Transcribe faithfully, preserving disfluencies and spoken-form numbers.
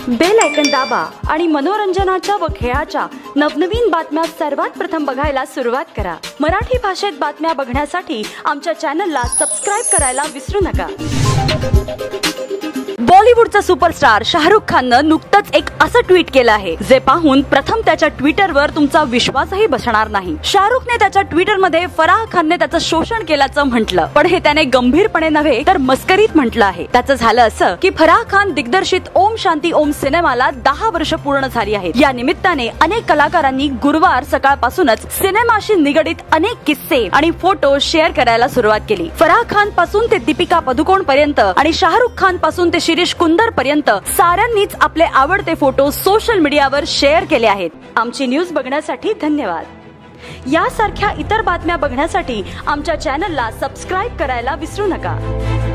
Bell icon दाबा आणि मनोरंजनाच्या व खेळाच्या नवनवीन बातम्या सर्वात प्रथम बघायला सुरुवात करा। मराठी भाषेत बातम्या बघण्यासाठी आमच्या चॅनलला सबस्क्राइब करायला विसरू नका। बॉलिवूडचा सुपरस्टार शाहरुख खाननं नुकतंच एक असं ट्विट केलं आहे जे पाहून प्रथम त्याच्या ट्विटरवर तुमचा विश्वासही बसणार नाही। शाहरुखने त्याच्या ट्विटरमध्ये फराह खानने त्याचं शोषण केल्याचं म्हटलं, पण हे त्याने गंभीरपणे नव्हे तर मस्करीत म्हटलं आहे। त्याचं झालं असं की फराह खान दिग्दर्शित ओम शांती ओम सिनेमाला दहा वर्ष पूर्ण झाली आहेत। या निमित्ताने अनेक कलाकारांनी गुरुवार सकाळपासूनच सिनेमाशी निगडित अनेक किस्से आणि फोटो शेअर करायला सुरुवात केली। फराह खान पासून ते दीपिका पदुकोण पर्यंत आणि शाहरुख खान पासून ते शिरीष कुंदर पर्यंत साऱ्यांनीच आपले आवडते फोटो सोशल मीडियावर शेअर केले आहेत। आमची न्यूज बघण्यासाठी धन्यवाद। यासारख्या इतर बातम्या बघण्यासाठी आमच्या चॅनलला सबस्क्राइब करायला विसरू नका।